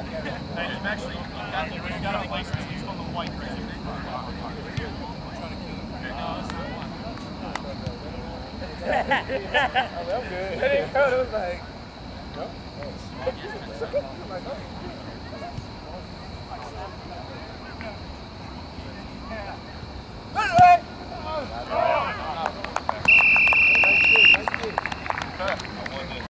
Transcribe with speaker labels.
Speaker 1: I'm actually got a license at least on the white.
Speaker 2: I'm good. It didn't go. It was like, nope. I'm like, oh.